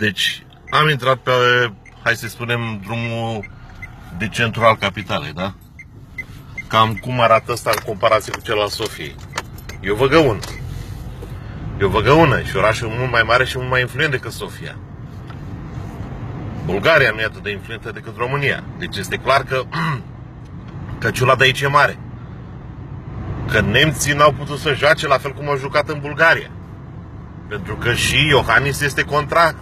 Deci, am intrat pe, hai să spunem, drumul de centru al capitalei, da? Cam cum arată ăsta în comparație cu cel al Sofiei. E o văgăună. E o văgăună și orașul mult mai mare și mult mai influent decât Sofia. Bulgaria nu e atât de influentă decât România. Deci este clar că ciula de aici e mare. Că nemții n-au putut să joace la fel cum au jucat în Bulgaria. Pentru că și Iohannis este contra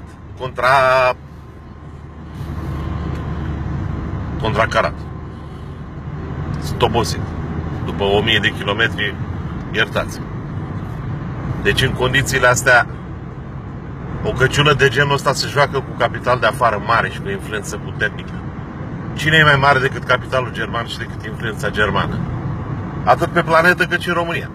Carat. Sunt obosit. După 1000 de kilometri, iertați. Deci în condițiile astea, o căciulă de genul ăsta se joacă cu capital de afară mare și cu influență puternică. Cine e mai mare decât capitalul german și decât influența germană? Atât pe planetă cât și în România.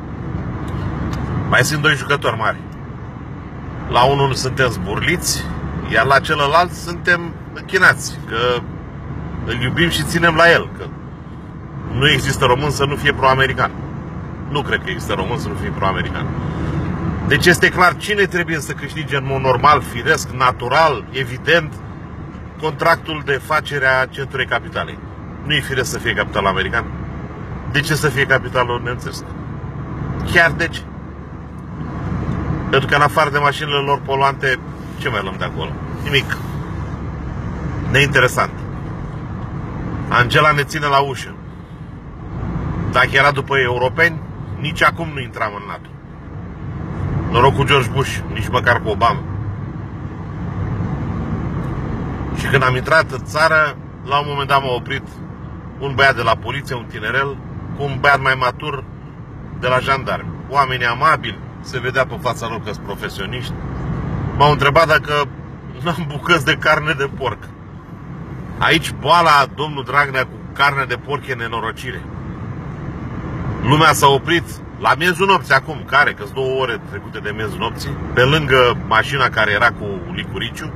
Mai sunt doi jucători mari. La unul suntem zburliți, iar la celălalt suntem închinați, că îl iubim și ținem la el, că nu există român să nu fie pro-american. Nu cred că există român să nu fie pro-american. Deci este clar cine trebuie să câștige în mod normal, firesc, natural, evident, contractul de facere a centrului capitalei. Nu e firesc să fie capitalul american. De ce să fie capitalul nemțesc? Chiar de ce? Pentru că în afară de mașinile lor poluante, ce mai luăm de acolo? Nimic. Neinteresant. Angela ne ține la ușă. Dacă era după europeni, nici acum nu intram în NATO. Noroc cu George Bush, nici măcar cu Obama. Și când am intrat în țară, la un moment dat m-a oprit un băiat de la poliție, un tinerel, cu un băiat mai matur de la jandarmi. Oameni amabili, se vedea pe fața lor că sunt profesioniști. M-au întrebat dacă n-am bucăți de carne de porc. Aici boala, domnul Dragnea, cu carne de porc e nenorocire. Lumea s-a oprit la miezul nopții acum, că-s 2 ore trecute de miezul nopții, pe lângă mașina care era cu licuriciu.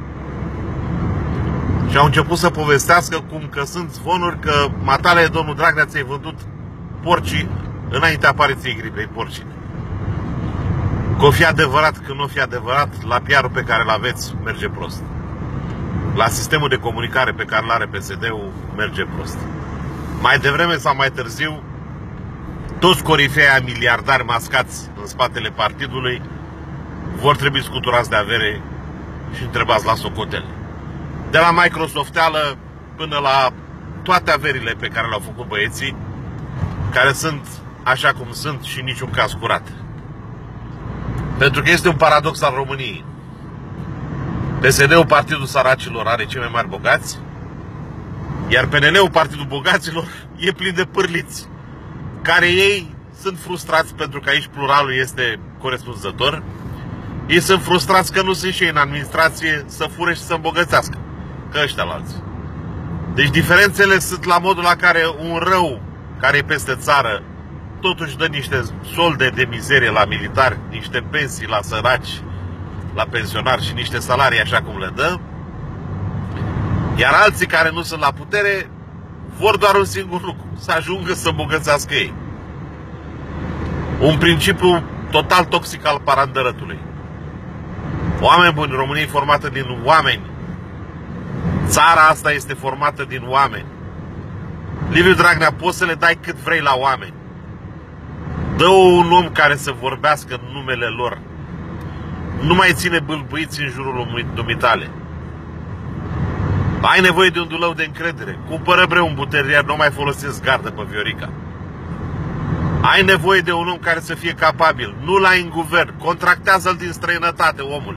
Și au început să povestească cum că sunt zvonuri că matale, domnul Dragnea, ți-ai vândut porcii înaintea apariției gripei porcine. Că o fi adevărat, că nu o fi adevărat, la PR-ul pe care îl aveți merge prost. La sistemul de comunicare pe care îl are PSD-ul merge prost. Mai devreme sau mai târziu, toți corifei miliardari mascați în spatele partidului vor trebui scuturați de avere și întrebați la socotele. De la Microsofteală până la toate averile pe care le-au făcut băieții, care sunt așa cum sunt și niciun caz curat. Pentru că este un paradox al României. PSD-ul, Partidul Săracilor, are cei mai mari bogați, iar PNL-ul, Partidul Bogaților, e plin de pârliți, care ei sunt frustrați pentru că aici pluralul este corespunzător. Ei sunt frustrați că nu sunt și ei în administrație să fure și să îmbogățească, că ăștia la alții. Deci diferențele sunt la modul la care un rău care e peste țară totuși dă niște solde de mizerie la militari, niște pensii la săraci, la pensionari și niște salarii așa cum le dă. Iar alții care nu sunt la putere vor doar un singur lucru: să ajungă să îmbogățească ei. Un principiu total toxic al parandărătului. Oameni buni, România e formată din oameni. Țara asta este formată din oameni. Liviu Dragnea, poți să le dai cât vrei la oameni. Dă un om care să vorbească în numele lor. Nu mai ține bâlbâiți în jurul dumitale. Ai nevoie de un dulău de încredere. Cumpără bre un buterier, nu mai folosesc gardă pe Viorica. Ai nevoie de un om care să fie capabil. Nu-l ai în guvern. Contractează-l din străinătate, omul.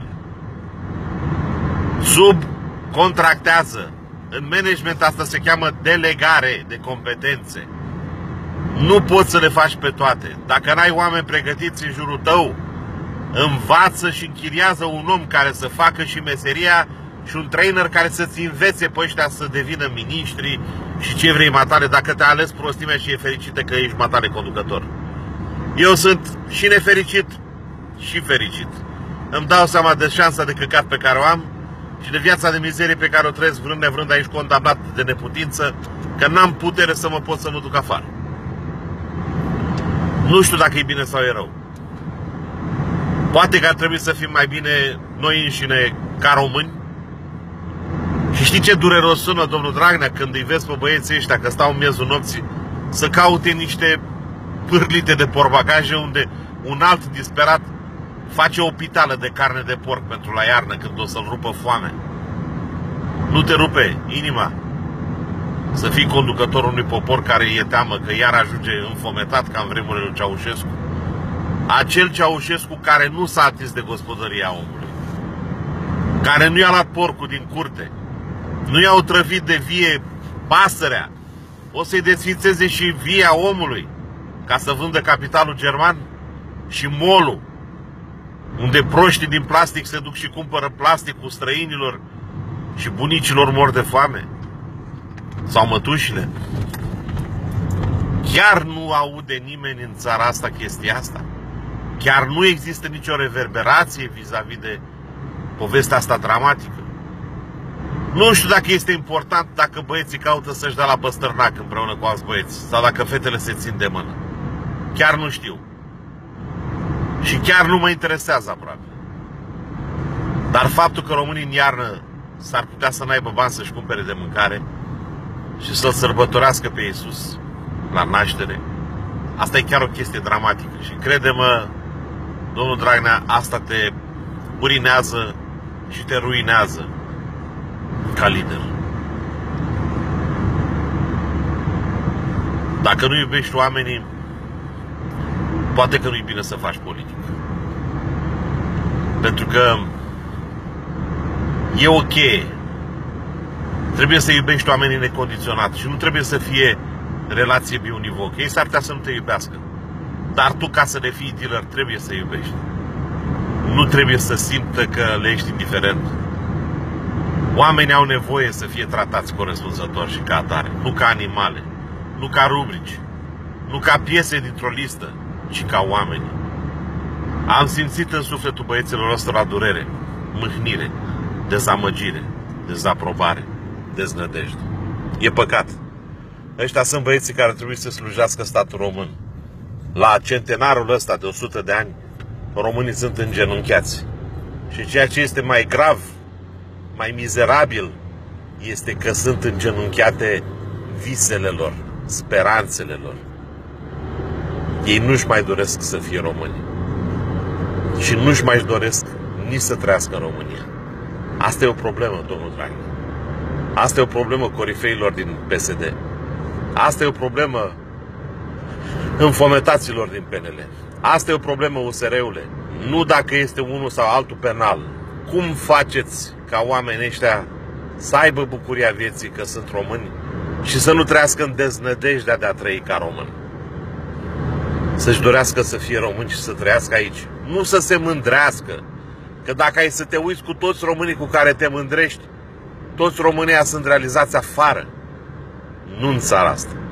Subcontractează. În management asta se cheamă delegare de competențe. Nu poți să le faci pe toate. Dacă n-ai oameni pregătiți în jurul tău, învață și închiriază un om care să facă și meseria și un trainer care să-ți învețe pe ăștia să devină miniștri și ce vrei matale, dacă te-a ales prostimea și e fericită că ești matale conducător. Eu sunt și nefericit și fericit. Îmi dau seama de șansa de căcat pe care o am și de viața de mizerie pe care o trăiesc vrând nevrând aici, condamnat de neputință, că n-am putere să mă pot să mă duc afară. Nu știu dacă e bine sau e rău. Poate că ar trebui să fim mai bine noi înșine ca români. Și știi ce dureros sună, domnul Dragnea, când îi vezi pe băieții ăștia că stau în miezul nopții să caute niște pârlite de porbagaje unde un alt disperat face o pitală de carne de porc pentru la iarnă când o să-l rupă foame. Nu te rupe inima să fii conducătorul unui popor care e teamă că iar ajunge înfometat ca în vremurile lui Ceaușescu? Acel Ceaușescu care nu s-a atins de gospodăria omului, care nu i-a luat porcul din curte, nu i-a otrăvit de vie pasărea, o să-i desfințeze și via omului ca să vândă capitalul german și molul, unde proștii din plastic se duc și cumpără plasticul străinilor și bunicilor mor de foame. Sau mătușile. Chiar nu aude nimeni în țara asta chestia asta? Chiar nu există nicio reverberație vis-a-vis de povestea asta dramatică? Nu știu dacă este important dacă băieții caută să-și dea la păstărnac împreună cu alți băieți sau dacă fetele se țin de mână. Chiar nu știu. Și chiar nu mă interesează aproape. Dar faptul că românii în iarnă s-ar putea să n-aibă bani să-și cumpere de mâncare și să-L sărbătorească pe Iisus la naștere, asta e chiar o chestie dramatică. Și crede-mă, domnul Dragnea, asta te urinează și te ruinează ca lider. Dacă nu iubești oamenii, poate că nu-i bine să faci politică. Pentru că e ok. Trebuie să iubești oamenii necondiționat și nu trebuie să fie relație biunivoc. Ei s-ar putea să nu te iubească. Dar tu, ca să le fii dealer, trebuie să iubești. Nu trebuie să simtă că le ești indiferent. Oamenii au nevoie să fie tratați corespunzător și ca atare. Nu ca animale, nu ca rubrici, nu ca piese dintr-o listă, ci ca oameni. Am simțit în sufletul băieților ăstora durere, mâhnire, dezamăgire, dezaprobare, deznădejde. E păcat. Ăștia sunt băieții care trebuie să slujească statul român. La centenarul ăsta de 100 de ani, românii sunt îngenunchiați. Și ceea ce este mai grav, mai mizerabil, este că sunt îngenunchiate visele lor, speranțele lor. Ei nu-și mai doresc să fie români. Și nu-și mai doresc nici să trăiască în România. Asta e o problemă, domnul Dragnea. Asta e o problemă corifeilor din PSD. Asta e o problemă înfometaților din PNL. Asta e o problemă USR-ule. Nu dacă este unul sau altul penal. Cum faceți ca oamenii ăștia să aibă bucuria vieții că sunt români și să nu trăiască în deznădejdea de a trăi ca român? Să-și dorească să fie români și să trăiască aici. Nu să se mândrească. Că dacă ai să te uiți cu toți românii cu care te mândrești, toți românii sunt realizați afară, nu în țara asta.